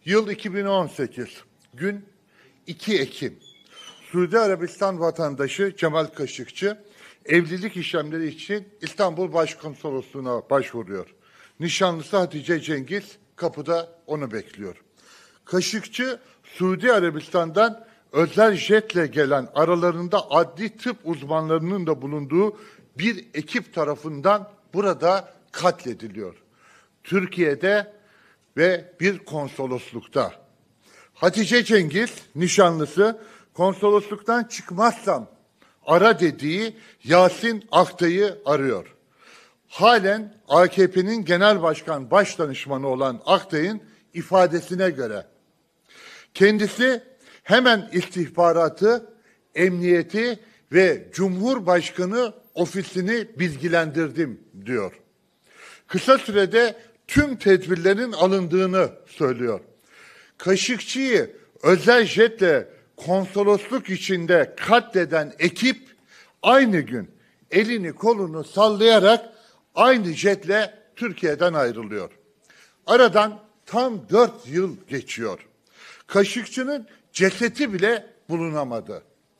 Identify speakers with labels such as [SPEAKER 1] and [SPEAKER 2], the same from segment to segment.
[SPEAKER 1] Yıl 2018, gün 2 Ekim. Suudi Arabistan vatandaşı Cemal Kaşıkçı, evlilik işlemleri için İstanbul Başkonsolosluğu'na başvuruyor. Nişanlısı Hatice Cengiz kapıda onu bekliyor. Kaşıkçı, Suudi Arabistan'dan özel jetle gelen, aralarında adli tıp uzmanlarının da bulunduğu bir ekip tarafından burada katlediliyor. Türkiye'de ve bir konsoloslukta. Hatice Cengiz, nişanlısı, konsolosluktan çıkmazsam ara dediği Yasin Aktay'ı arıyor. Halen AKP'nin genel başkan başdanışmanı olan Aktay'ın ifadesine göre kendisi hemen istihbaratı, emniyeti ve Cumhurbaşkanı ofisini bilgilendirdim diyor. Kısa sürede tüm tedbirlerin alındığını söylüyor. Kaşıkçı'yı özel jetle konsolosluk içinde katleden ekip aynı gün elini kolunu sallayarak aynı jetle Türkiye'den ayrılıyor. Aradan tam 4 yıl geçiyor. Kaşıkçı'nın cesedi bile bulunamadı.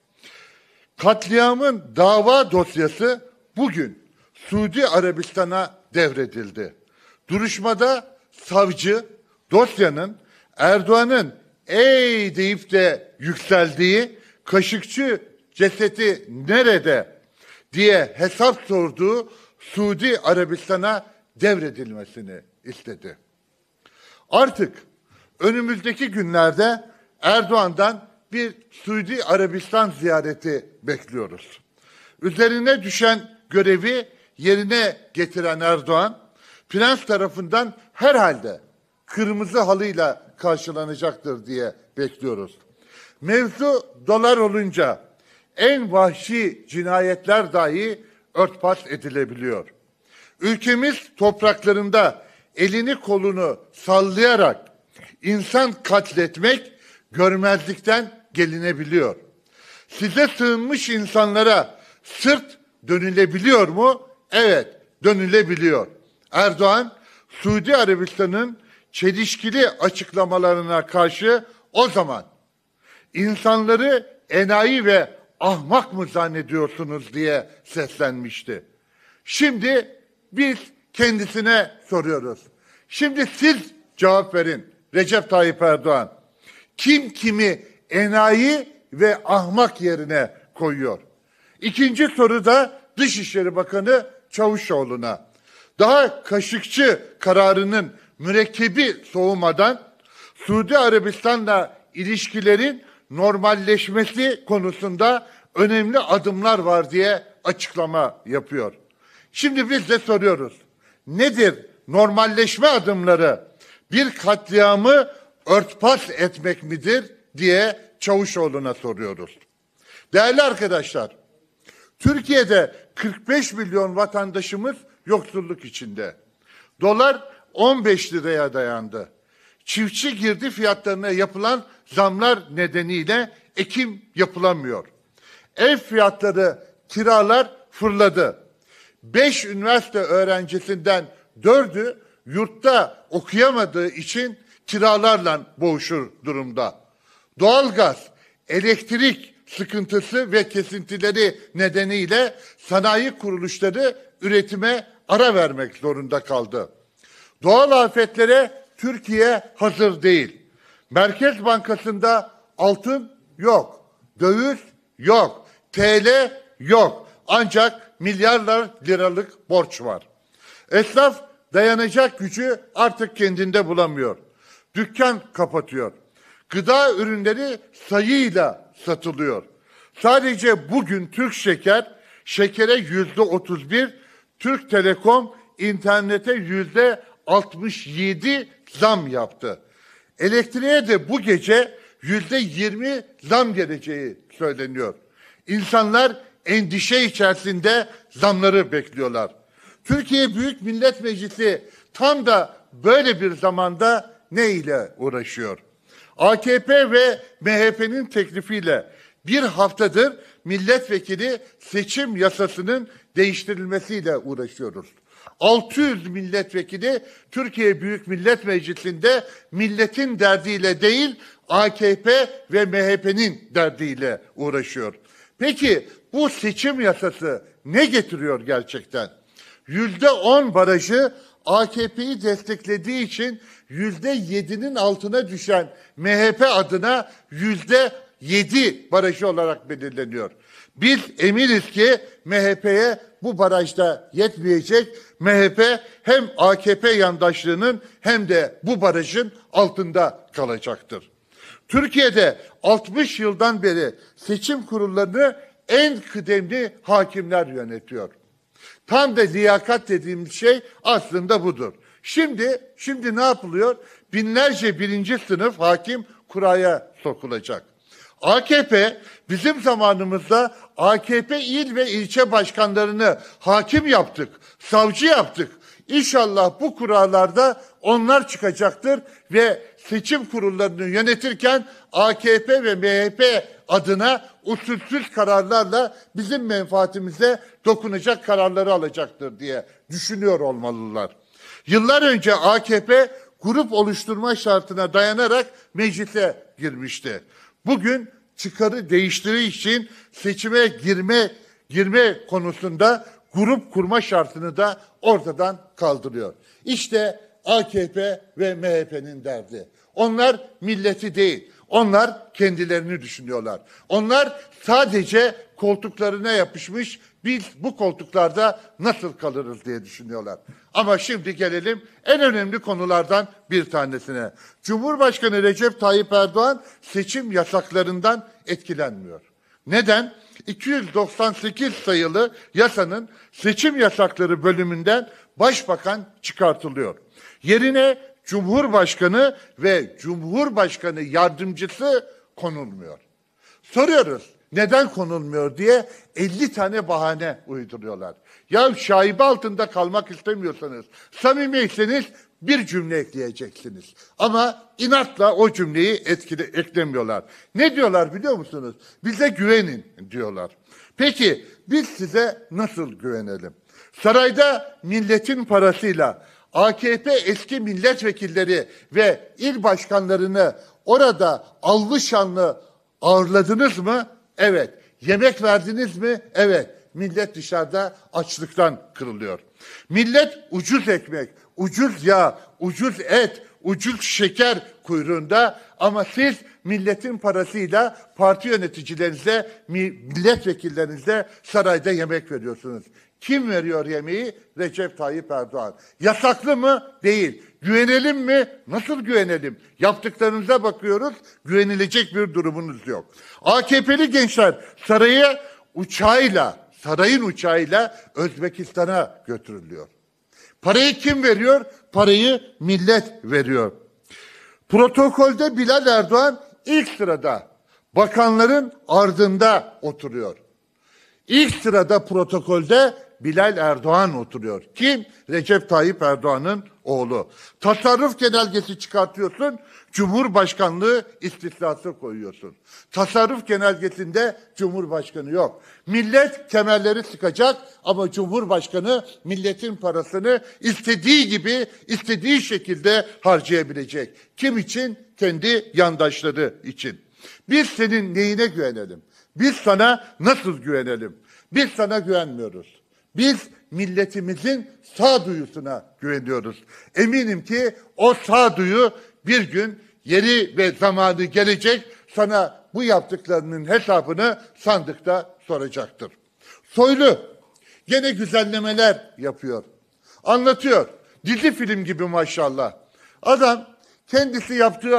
[SPEAKER 1] Katliamın dava dosyası bugün Suudi Arabistan'a devredildi. Duruşmada savcı dosyanın Erdoğan'ın ey deyip de yükseldiği, Kaşıkçı cesedi nerede diye hesap sorduğu Suudi Arabistan'a devredilmesini istedi. Artık önümüzdeki günlerde Erdoğan'dan bir Suudi Arabistan ziyareti bekliyoruz. Üzerine düşen görevi yerine getiren Erdoğan, prens tarafından herhalde kırmızı halıyla karşılanacaktır diye bekliyoruz. Mevzu dolar olunca en vahşi cinayetler dahi örtbas edilebiliyor. Ülkemiz topraklarında elini kolunu sallayarak insan katletmek görmezlikten gelinebiliyor. Size sığınmış insanlara sırt dönülebiliyor mu? Evet, dönülebiliyor. Erdoğan, Suudi Arabistan'ın çelişkili açıklamalarına karşı o zaman insanları enayi ve ahmak mı zannediyorsunuz diye seslenmişti. Şimdi biz kendisine soruyoruz. Şimdi siz cevap verin Recep Tayyip Erdoğan. Kim kimi enayi ve ahmak yerine koyuyor? İkinci soru da Dışişleri Bakanı Çavuşoğlu'na. Daha Kaşıkçı kararının mürekkebi soğumadan Suudi Arabistan'la ilişkilerin normalleşmesi konusunda önemli adımlar var diye açıklama yapıyor. Şimdi biz de soruyoruz. Nedir normalleşme adımları? Bir katliamı örtbas etmek midir diye Çavuşoğlu'na soruyoruz. Değerli arkadaşlar, Türkiye'de 45 milyon vatandaşımız yoksulluk içinde. Dolar 15 liraya dayandı. Çiftçi girdi fiyatlarına yapılan zamlar nedeniyle ekim yapılamıyor. Ev fiyatları, kiralar fırladı. 5 üniversite öğrencisinden 4'ü yurtta okuyamadığı için kiralarla boğuşur durumda. Doğalgaz, elektrik sıkıntısı ve kesintileri nedeniyle sanayi kuruluşları üretime ara vermek zorunda kaldı. Doğal afetlere Türkiye hazır değil. Merkez Bankası'nda altın yok, döviz yok, TL yok. Ancak milyarlar liralık borç var. Esnaf dayanacak gücü artık kendinde bulamıyor. Dükkan kapatıyor. Gıda ürünleri sayıyla satılıyor. Sadece bugün Türk Şeker, şekere %31, Türk Telekom internete %67 zam yaptı. Elektriğe de bu gece %20 zam geleceği söyleniyor. İnsanlar endişe içerisinde zamları bekliyorlar. Türkiye Büyük Millet Meclisi tam da böyle bir zamanda ne ile uğraşıyor? AKP ve MHP'nin teklifiyle bir haftadır milletvekili seçim yasasının değiştirilmesiyle uğraşıyoruz. 600 milletvekili Türkiye Büyük Millet Meclisi'nde milletin derdiyle değil, AKP ve MHP'nin derdiyle uğraşıyor. Peki bu seçim yasası ne getiriyor gerçekten? %10 barajı AKP'yi desteklediği için %7'nin altına düşen MHP adına %7 barajı olarak belirleniyor. Biz eminiz ki MHP'ye bu barajda yetmeyecek. MHP hem AKP yandaşlığının hem de bu barajın altında kalacaktır. Türkiye'de 60 yıldan beri seçim kurullarını en kıdemli hakimler yönetiyor. Tam da liyakat dediğimiz şey aslında budur. Şimdi ne yapılıyor? Binlerce birinci sınıf hakim kuraya sokulacak. AKP bizim zamanımızda AKP il ve ilçe başkanlarını hakim yaptık, savcı yaptık. İnşallah bu kurallarda onlar çıkacaktır ve seçim kurullarını yönetirken AKP ve MHP adına usulsüz kararlarla bizim menfaatimize dokunacak kararları alacaktır diye düşünüyor olmalılar. Yıllar önce AKP grup oluşturma şartına dayanarak meclise girmişti. Bugün çıkarı değiştirdiği için seçime girme konusunda grup kurma şartını da ortadan kaldırıyor. İşte AKP ve MHP'nin derdi. Onlar milleti değil, onlar kendilerini düşünüyorlar. Onlar sadece koltuklarına yapışmış, biz bu koltuklarda nasıl kalırız diye düşünüyorlar. Ama şimdi gelelim en önemli konulardan bir tanesine. Cumhurbaşkanı Recep Tayyip Erdoğan seçim yasaklarından etkilenmiyor. Neden? 298 sayılı yasanın seçim yasakları bölümünden başbakan çıkartılıyor. Yerine Cumhurbaşkanı ve Cumhurbaşkanı yardımcısı konulmuyor. Soruyoruz neden konulmuyor diye 50 tane bahane uyduruyorlar. Ya şaibe altında kalmak istemiyorsanız, samimiyseniz bir cümle ekleyeceksiniz. Ama inatla o cümleyi eklemiyorlar. Ne diyorlar biliyor musunuz? Bize güvenin diyorlar. Peki biz size nasıl güvenelim? Sarayda milletin parasıyla AKP eski milletvekilleri ve il başkanlarını orada allı şanlı ağırladınız mı? Evet. Yemek verdiniz mi? Evet. Millet dışarıda açlıktan kırılıyor. Millet ucuz ekmek, ucuz yağ, ucuz et, ucuz şeker kuyruğunda ama siz milletin parasıyla parti yöneticilerinize, milletvekillerinize sarayda yemek veriyorsunuz. Kim veriyor yemeği? Recep Tayyip Erdoğan. Yasaklı mı? Değil. Güvenelim mi? Nasıl güvenelim? Yaptıklarınıza bakıyoruz, güvenilecek bir durumunuz yok. AKP'li gençler sarayın uçağıyla Özbekistan'a götürülüyor. Parayı kim veriyor? Parayı millet veriyor. Protokolde Bilal Erdoğan ilk sırada, bakanların ardında oturuyor. İlk sırada protokolde Bilal Erdoğan oturuyor. Kim? Recep Tayyip Erdoğan'ın oğlu. Tasarruf genelgesi çıkartıyorsun, Cumhurbaşkanlığı istisnası koyuyorsun. Tasarruf genelgesinde Cumhurbaşkanı yok. Millet kemerleri sıkacak ama Cumhurbaşkanı milletin parasını istediği gibi, istediği şekilde harcayabilecek. Kim için? Kendi yandaşları için. Biz senin neyine güvenelim? Biz sana nasıl güvenelim? Biz sana güvenmiyoruz. Biz milletimizin sağduyusuna güveniyoruz. Eminim ki o sağduyu bir gün yeri ve zamanı gelecek, sana bu yaptıklarının hesabını sandıkta soracaktır. Soylu gene güzellemeler yapıyor. Anlatıyor. Dizi film gibi maşallah. Adam kendisi yaptığı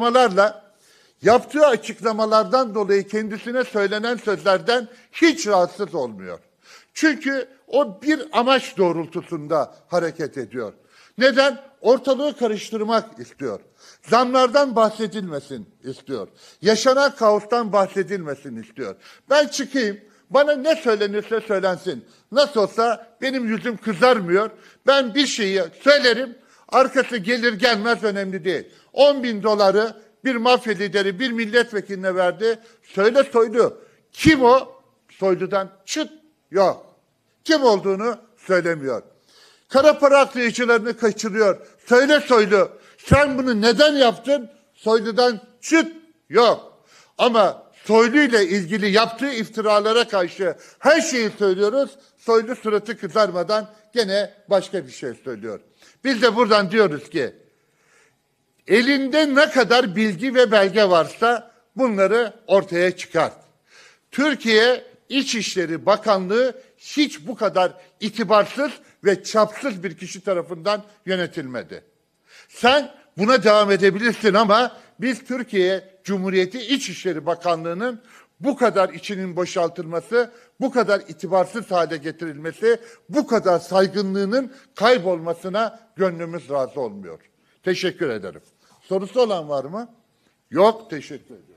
[SPEAKER 1] açıklamalardan dolayı kendisine söylenen sözlerden hiç rahatsız olmuyor. Çünkü o bir amaç doğrultusunda hareket ediyor. Neden? Ortalığı karıştırmak istiyor. Zamlardan bahsedilmesin istiyor. Yaşanan kaostan bahsedilmesin istiyor. Ben çıkayım, bana ne söylenirse söylensin. Nasıl olsa benim yüzüm kızarmıyor. Ben bir şeyi söylerim, arkası gelir gelmez önemli değil. 10.000 doları bir mafya lideri bir milletvekiline verdi. Söyle Soylu. Kim o? Soylu'dan çıt yok. Kim olduğunu söylemiyor. Kara para aklayıcılarını kaçırıyor. Söyle Soylu, sen bunu neden yaptın? Soylu'dan çıt yok. Ama Soylu ile ilgili yaptığı iftiralara karşı her şeyi söylüyoruz. Soylu suratı kızarmadan gene başka bir şey söylüyor. Biz de buradan diyoruz ki elinde ne kadar bilgi ve belge varsa bunları ortaya çıkart. Türkiye İçişleri Bakanlığı hiç bu kadar itibarsız ve çapsız bir kişi tarafından yönetilmedi. Sen buna devam edebilirsin ama biz Türkiye Cumhuriyeti İçişleri Bakanlığı'nın bu kadar içinin boşaltılması, bu kadar itibarsız hale getirilmesi, bu kadar saygınlığının kaybolmasına gönlümüz razı olmuyor. Teşekkür ederim. Sorusu olan var mı? Yok, teşekkür ederim.